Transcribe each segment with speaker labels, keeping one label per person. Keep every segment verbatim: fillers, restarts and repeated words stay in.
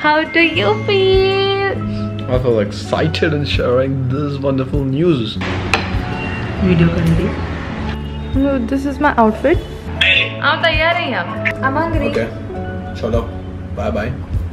Speaker 1: How do you feel?
Speaker 2: I feel excited in sharing this wonderful news.
Speaker 1: Video currently. No, this is my outfit. I'm tired. I'm hungry.
Speaker 2: Okay. Shut up. Bye bye.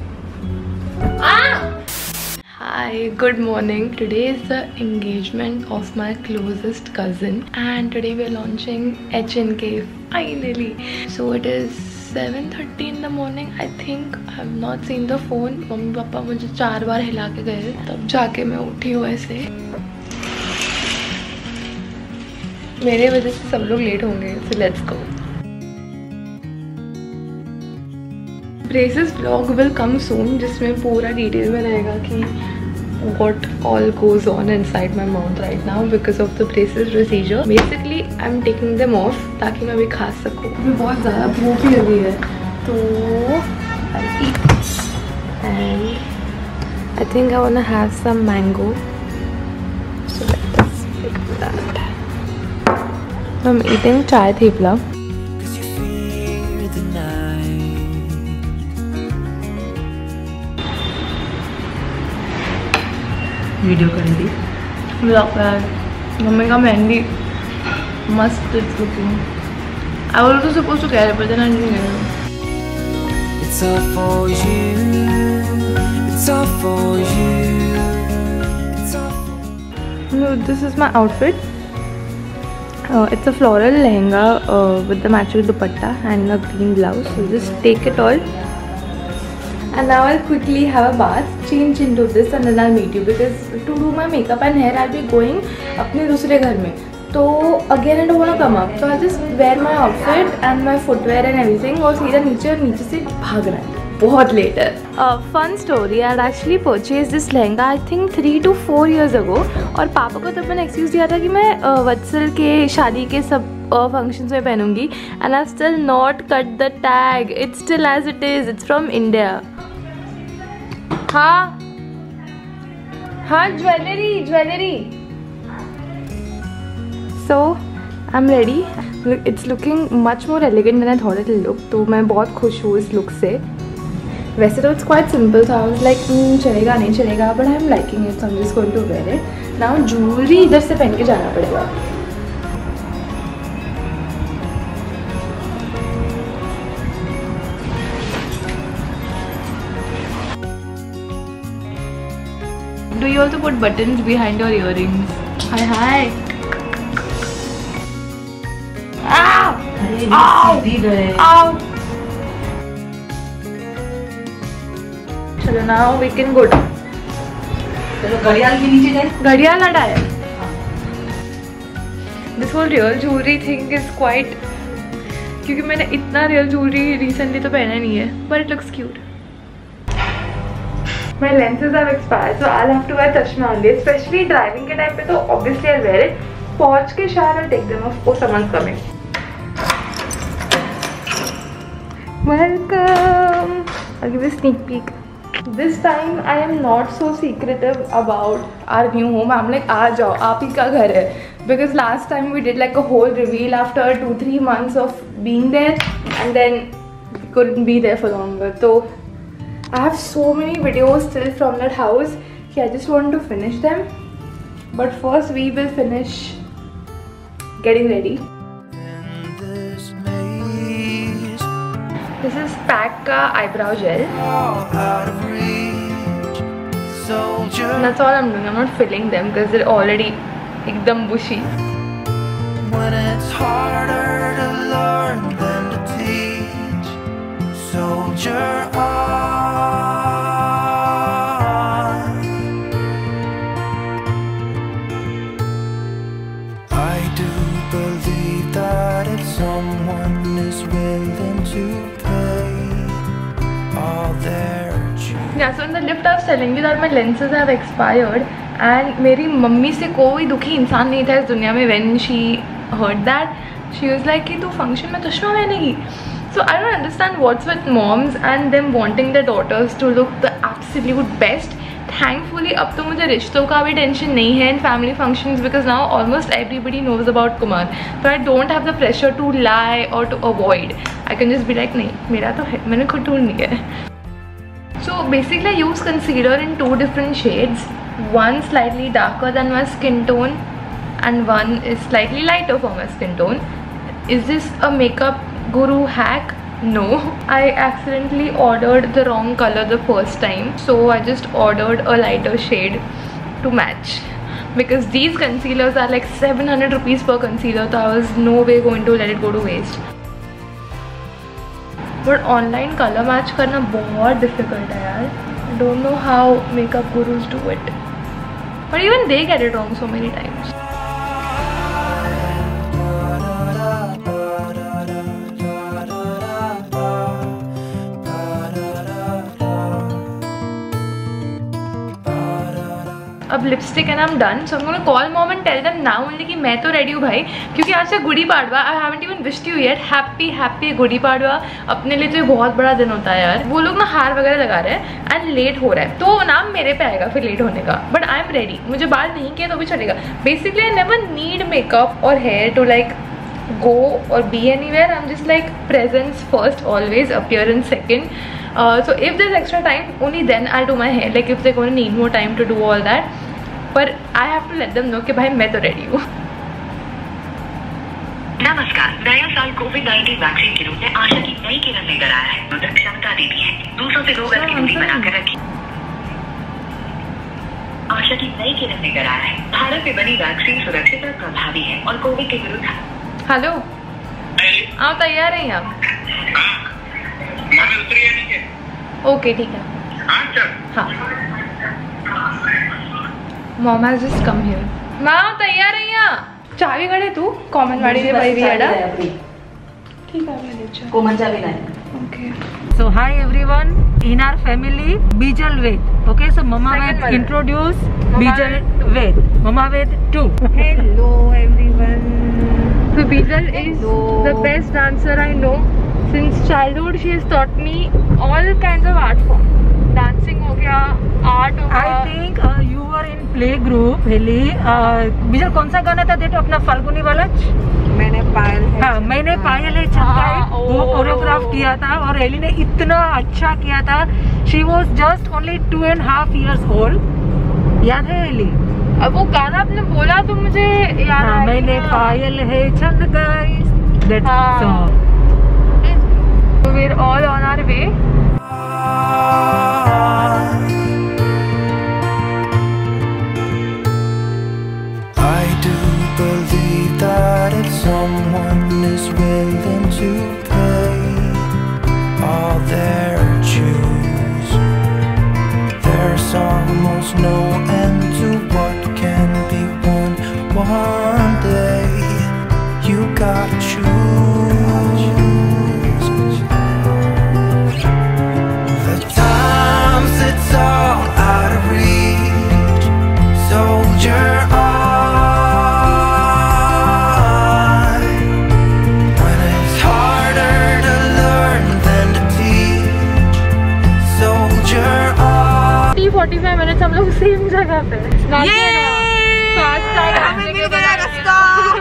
Speaker 1: Ah! Hi, good morning. Today is the engagement of my closest cousin, and today we are launching H N K finally. So it is seven thirty in the morning. I think I have not seen the phone. Mummy papa मुझे चार बार हिला के गए तब जाके मैं उठी हूँ ऐसे. मेरे वजह से सब लोग लेट होंगे. So let's go. Braces vlog will come soon, जिसमें पूरा डिटेल में रहेगा कि what all goes on inside my mouth right now because of the braces procedure. Basically, I'm taking them off ताकि मैं भी खा सकूँ. मुझे बहुत ज़्यादा भूख लगी है, तो I'll eat. And I think I wanna have some mango. So let's pick that. I'm eating chai thepla. Video कर दी ब्लॉग यार. मम्मी का मेहंदी मस्त it's looking. I was also supposed to carry but then I didn't carry. It's all for you, it's all for you, it's all. This is my outfit. It's a floral lehenga uh, with the matching dupatta and a green blouse. So just take it all. And now I'll quickly have a bath, change into this, and then I'll meet you because to do my makeup and hair I'll be going अपने दूसरे घर में. तो again I don't wanna come up, so I'll just wear my outfit and my footwear and everything और सीधा नीचे और नीचे से भागना है. बहुत late है. Uh, fun story. I had actually purchased this lehenga I think three to four years ago. और पापा को तब मैंने excuse दिया था कि मैं uh, वत्सल के शादी के सब फंक्शंस में पहनूंगी. And I've still not cut the tag. It's still as it is. It's from India. हाँ हाँ jewellery jewellery. So I'm ready. It's looking much more elegant than I thought it would look. तो मैं बहुत खुश हूँ इस look से. वैसे तो it's quite simple, so I was like चलेगा नहीं चलेगा, but I'm liking it, so I'm just going to wear it. Now jewelry इधर से पहन के जाना पड़ेगा. Do you also put buttons behind your earrings? Hi hi. Ow! Ow! Ow! चलो now we can go down. चलो घड़ियाल के नीचे जाए. घड़ियाल हटाए. This whole real jewelry thing is quite, क्योंकि मैंने इतना real jewelry recently तो पहना नहीं है, but it looks cute. My lenses have expired, so I'll have to wear chashma only. Especially driving के time पे तो obviously I'll wear it. पहुँच के शायद I'll take them off. Oh, someone's coming. Welcome. I'll give you a sneak peek. This time I am not so secretive about our new home. I'm like, आ जाओ, आप ही का घर है. Because last time we did like a whole reveal after two three months of being there, and then we couldn't be there for longer. So I have so many videos still from that house. Yeah, I just want to finish them. But first we will finish getting ready. This is Pack ka eyebrow gel. That's all I'm doing. I'm not filling them because they're already ekdam bushy. When it's harder to learn than to teach, soldier on. Someone is willing to pay all their dues. Yeah, so in the lift I was telling you that my lenses have expired, and मेरी mummy से कोई दुखी इंसान नहीं था इस दुनिया में. When she heard that, she was like कि तू फंक्शन में चश्मा पहनेगी. So I don't understand what's with moms and them wanting their daughters to look the absolute best. Thankfully अब तो मुझे रिश्तों का भी टेंशन नहीं है in family functions because now almost everybody knows about Kumar. So I don't have the pressure to lie or to avoid. I can just be like नहीं मेरा तो है, मैंने खुद ढूंढ लिया है. So basically I use concealer in two different shades. One slightly darker than my skin tone and one is slightly lighter for my skin tone. Is this a makeup guru hack? No, I accidentally ordered the wrong color the first time, so I just ordered a lighter shade to match, because these concealers are like seven hundred rupees per concealer, so I was no way going to let it go to waste. But online color match करना बहुत difficult है यार. I don't know how makeup gurus do it, but even they get it wrong so many times. अब lipstick and I am done, so I am gonna call mom and tell them now only कि मैं तो ready हूँ भाई, क्योंकि आज से Gudi Padwa. I haven't even wished you yet. Happy happy Gudi Padwa. अपने लिए तो ये बहुत बड़ा दिन होता है यार. वो लोग ना हार वगैरह लगा रहे हैं एंड लेट हो रहा है, तो नाम मेरे पे आएगा फिर लेट होने का. But I am ready. मुझे बाल नहीं किया तो भी चलेगा. Basically I never need makeup और hair to like go or be anywhere. I'm just like presence first always, appearance second. Uh, so if there's extra time, only then I'll do my hair. Like if they're going to need more time to do all that, but I have to let them know कि भाई मैं तो ready हूँ.
Speaker 3: नमस्कार. नया साल Covid nineteen vaccine के रूप में आशा की नई किरण लेकर आया है. उधर क्षमता देती है. दूसरों से दो गज की दूरी बनाकर रखिए. आशा की नई किरण लेकर आया है. भारत में बनी वैक्सीन सुरक्षित और प्रभावी है और कोविड के विरुद्ध.
Speaker 1: हेलो, आप तैयार हैं आप? ओके ठीक है. हाँ, mom has just come here. माँ तैयार है यहाँ? चावी गड़े तू कॉमन वाड़ी में भाई भी आड़ा. ठीक है मैं ले
Speaker 4: कॉमन चावी नहीं.
Speaker 1: Okay.
Speaker 4: So hi everyone, in our family Bijal Ved. Okay, so Mama Ved introduce Bijal Ved. Mama Ved too.
Speaker 1: Hello everyone. So Bijal is Hello. the best dancer I know. Since childhood she has taught me all kinds of art form. Dancing हो गया, art हो गया.
Speaker 4: I think uh, you were in play group हेली. Bijal कौन सा गाना था देख अपना फाल्गुनी वाला?
Speaker 1: मैंने पायल है.
Speaker 4: हाँ, मैंने पायल है चमकाए वो कोरियोग्राफ किया था और हेली ने इतना अच्छा किया था. She was just only two and half years old. याद है हेली?
Speaker 1: अब वो गाना आपने बोला तो मुझे याद
Speaker 4: हाँ,
Speaker 1: आया.
Speaker 4: मैंने पायल है चमकाए. That
Speaker 1: हाँ.
Speaker 4: song.
Speaker 1: So we're all on our way.
Speaker 5: I do believe that if someone is willing to pay all their dues, there's almost no end to what can be won one day. You gotta choose. The times it's all out of reach. Soldier on. When it's harder to learn than to teach. Soldier on.
Speaker 1: तीस पैंतालीस minute हम लोग same जगह पे. Fast रास्ता.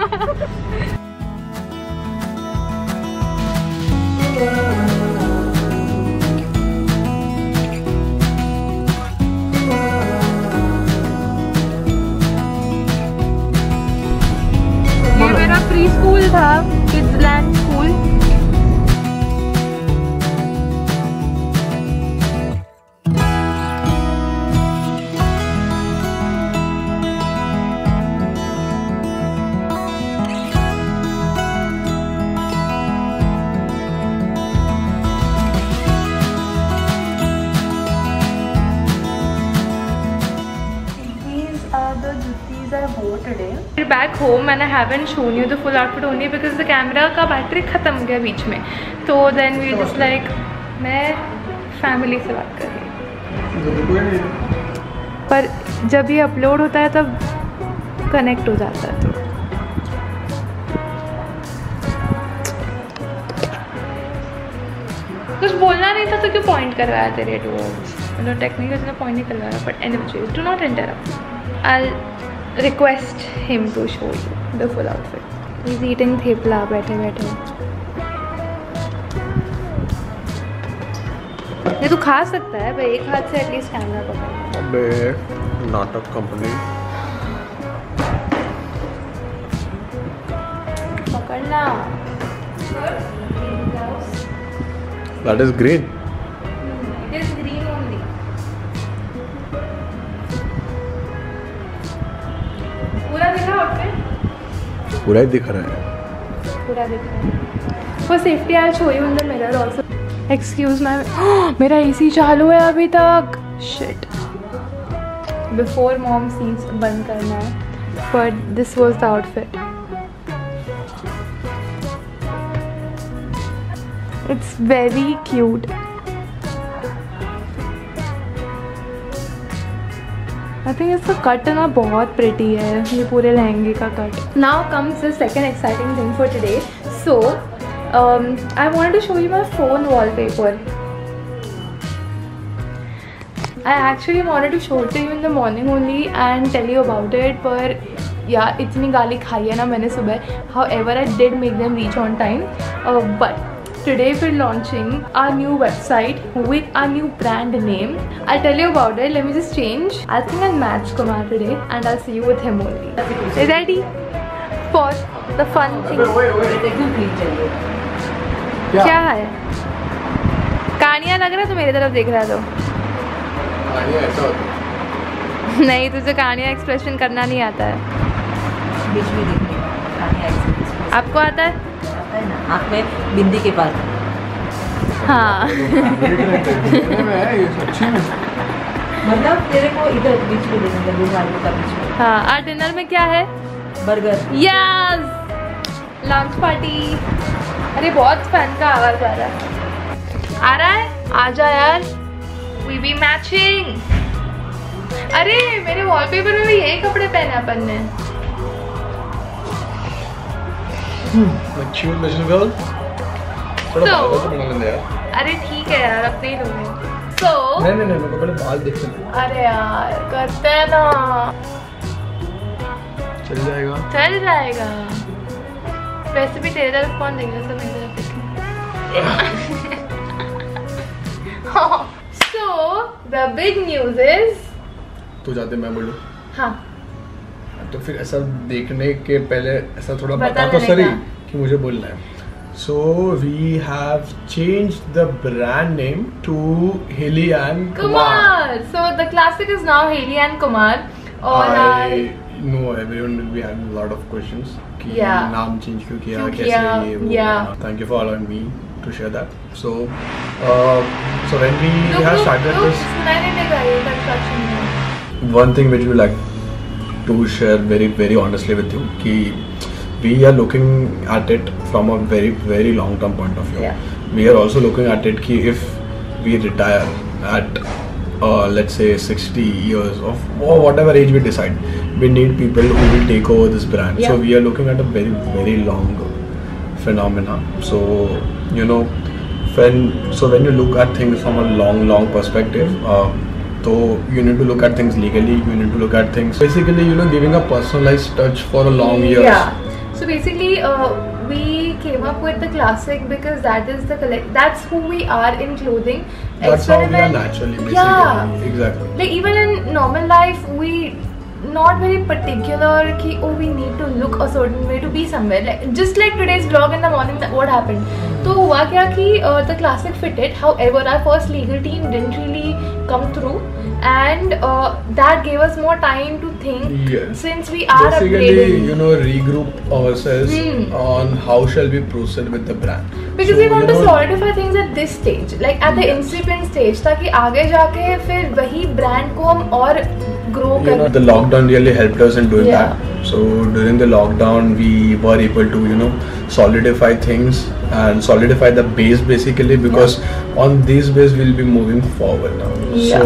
Speaker 1: ये मेरा pre school था, kids land school. We're back home and I haven't shown you the full outfit only because the camera का बैटरी ख़त्म हो गया बीच में. तो then we just like मैं फैमिली से बात कर रही हूँ, पर जब ये अपलोड होता है तब कनेक्ट हो जाता है. कुछ बोलना नहीं था तो क्यों पॉइंट करवाया तेरे टूवर्ड्स. मतलब टेक्निकल ने पॉइंट नहीं करवाया, but anyways do not interrupt. I'll request him to show you the full outfit. He's eating thepla बैठे बैठे. ये तू खा सकती सकता है, पर एक हाथ से एटलीस्ट कैमरा पकड़।
Speaker 2: अबे नाटक कंपनी
Speaker 1: पकड़ना।
Speaker 2: That is green.
Speaker 1: It is green only. पूरा दिखा आउटफिट?
Speaker 2: पूरा ही दिख रहा है।
Speaker 1: पूरा दिख रहा है। For safety, I'll show you in the mirror also. Excuse me. मेरा A C चालू है अभी तक. Shit. Before mom sees बंद करना है. But this was the outfit. It's very cute. I think इसका कट ना बहुत pretty है, ये पूरे लहंगे का cut. Now comes the second exciting thing for today. So, um, I wanted to show you my phone wallpaper. I actually wanted to show it to you in the morning only and tell you about it, पर यार इतनी गाली खाई है ना मैंने सुबह. However, I did make them reach on time. Uh, but today we're launching our new website with our new brand name. I'll tell you about it. Let me just change. I think I'll match Kumar today and I'll see you with him only. Ready for the fun thing?
Speaker 2: क्या?
Speaker 1: क्या है? कहानियाँ लग रहा है तो मेरी तरफ देख रहा है तो
Speaker 2: ऐसा होता है।
Speaker 1: नहीं, तुझे कहानियाँ एक्सप्रेशन करना नहीं आता है।
Speaker 4: बीच में देखने कहानियाँ एक्सप्रेशन
Speaker 1: आपको आता है?
Speaker 4: है ना, आँख में बिंदी के पास।
Speaker 1: हाँ।
Speaker 4: मतलब तेरे को इधर बीच में देखने का बीच का बीच में।
Speaker 1: हाँ, आज डिनर में क्या है?
Speaker 4: बर्गर।
Speaker 1: Yes, lunch party. अरे बहुत फैन का आवाज आ रहा है। आ रहा है? आजा यार। We be matching. अरे मेरे वॉलपेपर में भी यही कपड़े पहने अपन ने।
Speaker 2: My cute little girl. थोड़ा
Speaker 1: So-
Speaker 2: बाल तो बना लेंगे यार।
Speaker 1: अरे ठीक है यार, अपने ही लोग हैं। So,
Speaker 2: नहीं नहीं नहीं, मेरे को पहले बाल देखने दे।
Speaker 1: अरे यार करते हैं ना।
Speaker 2: चल जाएगा।
Speaker 1: चल जाएगा। वैसे भी तेरे तरफ कौन देंगे सब मेरे तरफ देखेंगे। So the big news is,
Speaker 2: तू जाते मैं बोलूँ।
Speaker 1: हाँ
Speaker 2: तो फिर ऐसा देखने के पहले ऐसा थोड़ा
Speaker 1: बता
Speaker 2: बता तो
Speaker 1: देने
Speaker 2: सही
Speaker 1: का।
Speaker 2: कि मुझे बोलना है. So we have changed the brand name to Haley and Kumar.
Speaker 1: Kumar. So the classic is now Haley and Kumar. और
Speaker 2: I know everyone will be having a lot of questions कि
Speaker 1: Yeah.
Speaker 2: नाम change क्यों किया,
Speaker 1: क्यों
Speaker 2: कैसे
Speaker 1: किया,
Speaker 2: ये वो.
Speaker 1: yeah.
Speaker 2: Thank you for allowing me to share that. So uh, so when we
Speaker 1: रुक,
Speaker 2: have
Speaker 1: रुक,
Speaker 2: started
Speaker 1: रुक,
Speaker 2: this,
Speaker 1: सुनाई नहीं देगा ये construction में।
Speaker 2: one thing which we like to share very very honestly with you कि we are looking at it from a very very long term point of view.
Speaker 1: Yeah.
Speaker 2: We are also looking at it कि if we retire at uh, let's say sixty years of or whatever age we decide, we need people who will take over this brand.
Speaker 1: Yeah.
Speaker 2: So we are looking at a very very long phenomena. So you know when so when you look at things from a long long perspective, uh, so you need to look at things legally, you need to look at things basically, you know, giving a personalized touch for a long years.
Speaker 1: Yeah. So basically, uh, we came up with the classic because that is the collect. That's who we are in clothing.
Speaker 2: That's how we are
Speaker 1: Experiment-
Speaker 2: naturally, basically.
Speaker 1: Yeah.
Speaker 2: Exactly.
Speaker 1: Like even in normal life, we not very particular ki oh we need to look a certain way to be somewhere. Like just like today's vlog in the morning, that what happened? तो हुआ क्या कि uh, the classic fitted. However, our first legal team didn't really come through, and uh, that gave us more time to think.
Speaker 2: Yes.
Speaker 1: Since we are
Speaker 2: Basically,
Speaker 1: upgrading.
Speaker 2: you know, regroup ourselves
Speaker 1: Hmm.
Speaker 2: on how shall we proceed with the brand.
Speaker 1: Because
Speaker 2: So,
Speaker 1: we want
Speaker 2: you
Speaker 1: to
Speaker 2: know,
Speaker 1: solidify things at this stage, like at the
Speaker 2: Yes.
Speaker 1: incipient stage, ताकि आगे जाके फिर वही brand को हम और grow
Speaker 2: you know,
Speaker 1: कर.
Speaker 2: the lockdown really helped us in doing
Speaker 1: Yeah.
Speaker 2: that. So during the lockdown, we were able to, you know, solidify things and solidify the base basically, because on this base we'll be moving forward now.
Speaker 1: Yeah.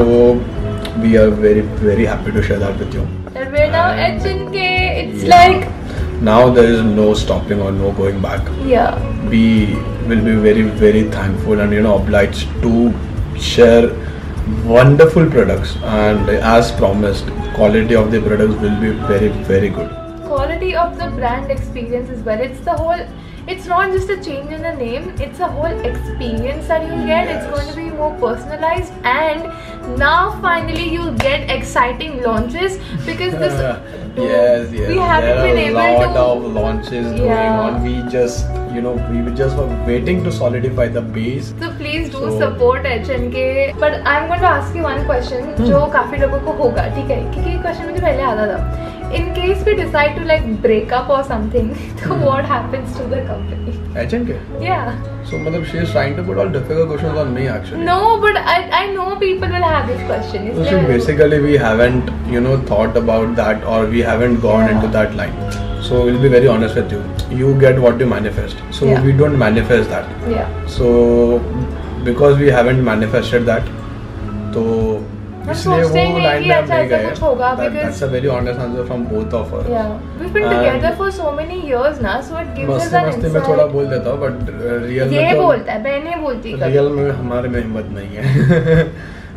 Speaker 2: So we are very very happy to share that with you.
Speaker 1: And we're now H N K. It's
Speaker 2: Yeah.
Speaker 1: like
Speaker 2: Now there is no stopping or no going back.
Speaker 1: yeah.
Speaker 2: We will be very very thankful and, you know, obliged to share wonderful products, and as promised, quality of the products will be very very good.
Speaker 1: Quality of the brand experience as well. It's the whole it's not just a change in the name, it's a whole experience that you'll get.
Speaker 2: Yes.
Speaker 1: It's going to be more personalized, and now finally you'll get exciting launches because this
Speaker 2: yes, yes.
Speaker 1: we haven't
Speaker 2: there
Speaker 1: been
Speaker 2: are a
Speaker 1: able
Speaker 2: lot
Speaker 1: to
Speaker 2: of launches going
Speaker 1: Yeah.
Speaker 2: on. We just, you know, we were just were waiting to solidify the base.
Speaker 1: So please do
Speaker 2: So-
Speaker 1: support H N K. But I'm going to ask you one question जो काफी लोगों को होगा, ठीक है? क्योंकि ये question मुझे पहले आता था. In case we decide to like break up or something, so what happens to the company?
Speaker 2: H N K.
Speaker 1: Yeah.
Speaker 2: So, मतलब she is trying to put all difficult questions on me actually.
Speaker 1: No, but I I know people will have this question.
Speaker 2: So
Speaker 1: इसलिए-
Speaker 2: basically, we haven't, you know, thought about that, or we haven't gone
Speaker 1: Yeah.
Speaker 2: into that line. So we'll be very honest with you. You get what you manifest. So
Speaker 1: Yeah.
Speaker 2: we don't manifest that.
Speaker 1: Yeah.
Speaker 2: So because we haven't manifested that, तो
Speaker 1: हम
Speaker 2: इसलिए
Speaker 1: सोचते ही
Speaker 2: वो
Speaker 1: नहीं
Speaker 2: line
Speaker 1: कि
Speaker 2: में हम
Speaker 1: अच्छा
Speaker 2: नहीं
Speaker 1: ऐसा
Speaker 2: गए.
Speaker 1: कुछ होगा
Speaker 2: That-
Speaker 1: because-
Speaker 2: That's a very honest answer from both of us.
Speaker 1: Yeah. We've been
Speaker 2: And-
Speaker 1: together for so many years now, so it gives us
Speaker 2: मस्ती
Speaker 1: an
Speaker 2: मस्ती में
Speaker 1: insight.
Speaker 2: थोड़ा बोल देता हूँ, बट रियल
Speaker 1: ये
Speaker 2: में
Speaker 1: बोलता है, बहनें बोलती है कभी.
Speaker 2: रियल में हमारे में हिम्मत नहीं है.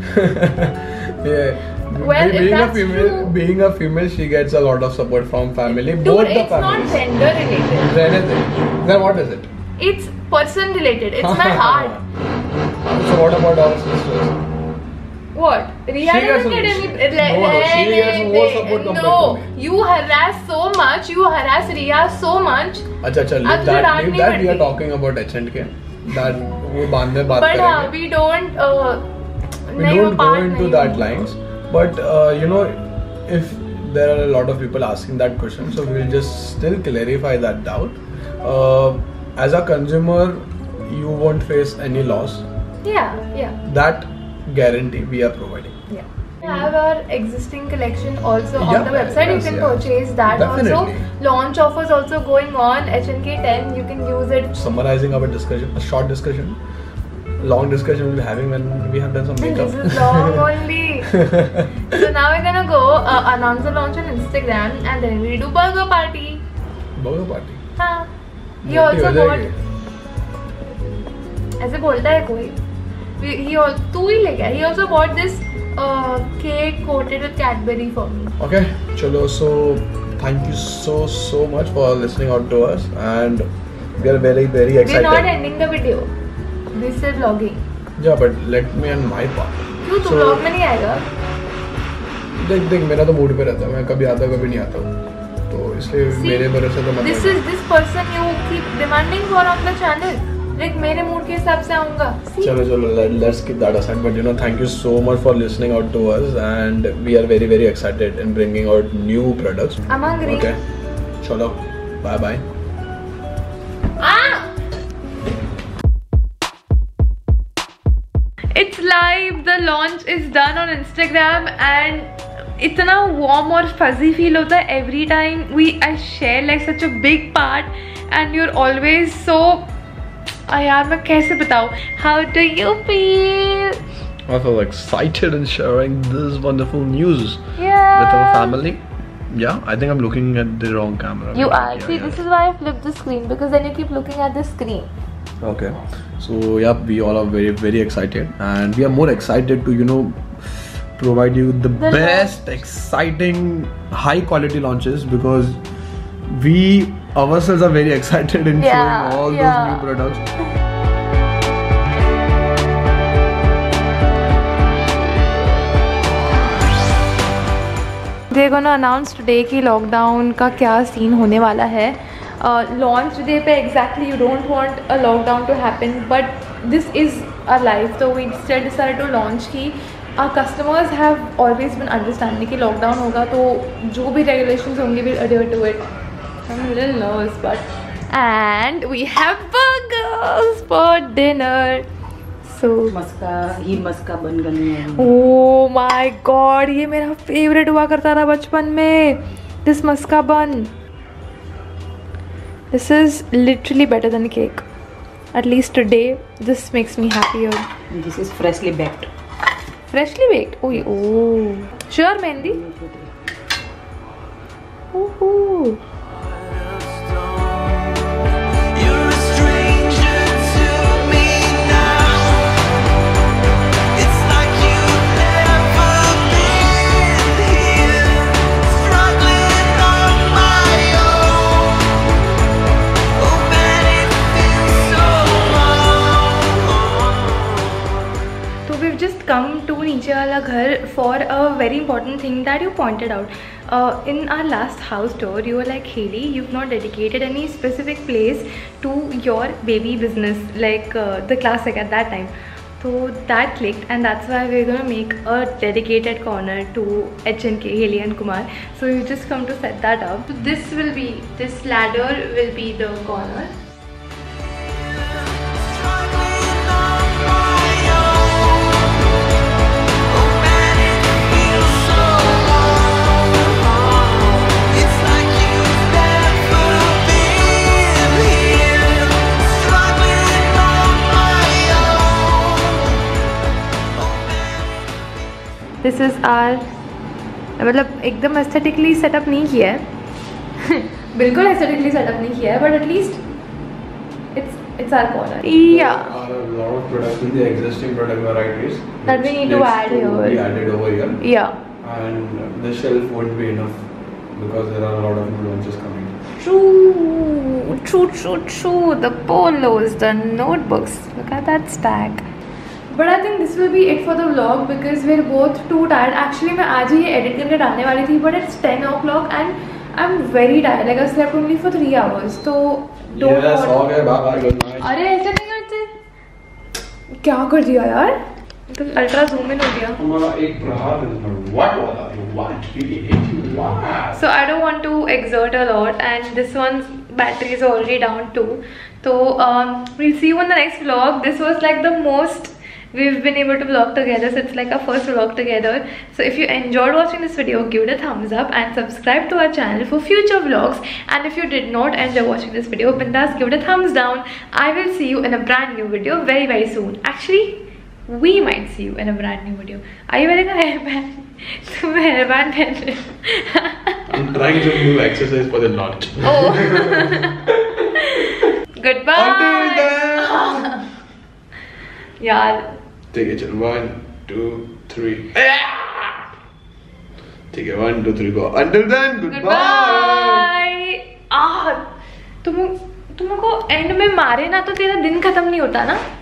Speaker 2: Yeah.
Speaker 1: Well, if
Speaker 2: being a
Speaker 1: that's
Speaker 2: female,
Speaker 1: true-
Speaker 2: being a female, she gets a lot of support from family.
Speaker 1: Dude,
Speaker 2: both the
Speaker 1: it's not
Speaker 2: families.
Speaker 1: gender related.
Speaker 2: Then is- then what is it?
Speaker 1: It's person related. It's my heart.
Speaker 2: So what about our sisters?
Speaker 1: What? Riya
Speaker 2: She gets
Speaker 1: doesn't get
Speaker 2: some-
Speaker 1: any.
Speaker 2: No, no, she gets more support compared
Speaker 1: No,
Speaker 2: to me.
Speaker 1: you harass so much. You harass Riya so much.
Speaker 2: अच्छा अच्छा,
Speaker 1: अब
Speaker 2: leave
Speaker 1: तुझे
Speaker 2: that.
Speaker 1: डांट
Speaker 2: Leave
Speaker 1: नहीं
Speaker 2: that. We are
Speaker 1: पड़ती.
Speaker 2: talking about H and K. That वो बाद में बात
Speaker 1: But हाँ,
Speaker 2: करेंगे.
Speaker 1: we don't. Uh,
Speaker 2: We
Speaker 1: नहीं, वो
Speaker 2: don't go
Speaker 1: part
Speaker 2: into
Speaker 1: नहीं
Speaker 2: that
Speaker 1: है.
Speaker 2: lines, but uh, you know, if there are a lot of people asking that question, so we'll just still clarify that doubt. Uh, as a consumer, you won't face any loss.
Speaker 1: Yeah, yeah,
Speaker 2: That guarantee we are providing.
Speaker 1: yeah. We have our existing collection also on
Speaker 2: Yeah,
Speaker 1: the website.
Speaker 2: yes,
Speaker 1: You can
Speaker 2: yeah.
Speaker 1: purchase that
Speaker 2: Definitely.
Speaker 1: also. Launch offers also going on. H N K ten. You can use it.
Speaker 2: Summarizing our discussion, a short discussion, long discussion we'll be having when we have done some makeup.
Speaker 1: This is long only. So now we're gonna go uh, announce the launch on Instagram, and then we do burger party.
Speaker 2: Burger party.
Speaker 1: हाँ. He
Speaker 2: मोटी
Speaker 1: also
Speaker 2: हो
Speaker 1: bought.
Speaker 2: जाएगी.
Speaker 1: ऐसे बोलता है कोई. We- He al- तू ही ले गया. He also bought this uh, cake coated with Cadbury for me.
Speaker 2: Okay, chalo. So thank you so so much for listening out to us, and we are very very
Speaker 1: We're
Speaker 2: excited.
Speaker 1: not ending the video. This is vlogging.
Speaker 2: Yeah, but let me end my part.
Speaker 1: क्यों तू
Speaker 2: So-
Speaker 1: vlog में नहीं आएगा?
Speaker 2: देख देख मेरा तो mood पे रहता है, मैं कभी आता कभी नहीं आता हूँ, तो इसलिए
Speaker 1: See,
Speaker 2: मेरे भरोसे तो मत
Speaker 1: This
Speaker 2: रहना.
Speaker 1: is this person you keep demanding for on the channel. Like मेरे मूड के हिसाब से आऊँगा. See?
Speaker 2: चलो चलो let, let's keep that aside, but you know, thank you so much for listening out to us, and we are very very excited in bringing out new products.
Speaker 1: I'm hungry.
Speaker 2: Okay, chalo, bye bye.
Speaker 1: Ah! It's live. The launch is done on Instagram, and इतना warm और fuzzy feel होता है every time we I share like such a big part, and you're always so. आ यार मैं कैसे बताऊँ? How do you feel?
Speaker 2: I feel excited in sharing this wonderful news
Speaker 1: Yeah.
Speaker 2: with our family. Yeah, I think I'm looking at the wrong camera.
Speaker 1: You are.
Speaker 2: Yeah,
Speaker 1: See,
Speaker 2: yeah.
Speaker 1: this is why I flipped the screen, because then you keep looking at the screen.
Speaker 2: Okay, so yeah, we all are very very excited, and we are more excited to, you know, provide you the,
Speaker 1: The
Speaker 2: best, exciting, high quality launches, because we ourselves are very excited in
Speaker 1: Yeah,
Speaker 2: showing all
Speaker 1: yeah.
Speaker 2: those new products.
Speaker 1: They're gonna announce today कि lockdown का क्या scene होने वाला है. Launch day पे exactly you don't want a lockdown to happen, but this is a life, तो we still decide to launch की. Our customers have always been understanding कि लॉकडाउन होगा तो जो भी रेगुलेशंस होंगे will adhere to it. I am little nervous, but and we have burgers for dinner. So
Speaker 4: maska ये मस्का बन गई है.
Speaker 1: Oh my god, ये मेरा फेवरेट हुआ करता था बचपन में. This maska bun. This is literally better than cake. At least today, this makes me happier.
Speaker 4: This is freshly baked.
Speaker 1: Freshly baked. Oh, oh. Sure, Mehendi. Woohoo.
Speaker 5: You're a stranger to me now. It's like you've never been here. Struggling on my own. Oh, man,
Speaker 1: for a very important thing that you pointed out. Uh, in our last house tour, you were like, Hayley, you've not dedicated any specific place to your baby business, like uh, the classic at that time. So that clicked, and that's why we're gonna make a dedicated corner to H N K, Hayley and Kumar. So you just come to set that up. So this will be, this ladder will be the corner.
Speaker 5: Struggling on my own. Oh man, it feels so long. It's like you've never been here. Struggling on my own. Oh man.
Speaker 1: This is our, मतलब एकदम aesthetically setup नहीं किया है बिल्कुल aesthetically setup नहीं किया है, but at least it's it's our corner. Yeah.
Speaker 2: There are a lot of products in the existing product varieties
Speaker 1: That we
Speaker 2: which
Speaker 1: need to
Speaker 2: needs
Speaker 1: add here.
Speaker 2: Be added over here,
Speaker 1: Yeah.
Speaker 2: and the shelf won't be enough because there are a lot of new launches coming.
Speaker 1: True, true, true, true. The polos, the notebooks. Look at that stack. But I think this will be it for the vlog because we're both too tired. Actually, मैं आज ही ये edit करके डालने वाली थी, but it's ten o'clock and I'm very tired. Like I slept only for three hours. So don't.
Speaker 2: Yes, हो गया, bye bye, good night.
Speaker 1: अरे ऐसे नहीं करते. क्या कर दिया यार? तो अल्ट्रा जूम इन हो गया.
Speaker 2: हमारा एक प्रहार what वाला what really hate you what.
Speaker 1: So I don't want to exert a lot, and this one's battery is already down too. So um, we'll see you in the next vlog. This was like the most we've been able to vlog together, so it's like our first vlog together. So if you enjoyed watching this video, give it a thumbs up and subscribe to our channel for future vlogs. And if you did not enjoy watching this video, bindas give it a thumbs down. I will see you in a brand new video very very soon. Actually, we might see you in a brand new video. Are you wearing a hairband? तुम hairband पहन रहे हो.
Speaker 2: I'm trying some new exercise for the launch.
Speaker 1: Oh. Goodbye.
Speaker 2: Until then.
Speaker 1: यार
Speaker 2: ठीक है चल one two three ठीक है one two three go until then goodbye.
Speaker 1: आह तुम तुमको एंड में मारे ना तो तेरा दिन खत्म नहीं होता ना.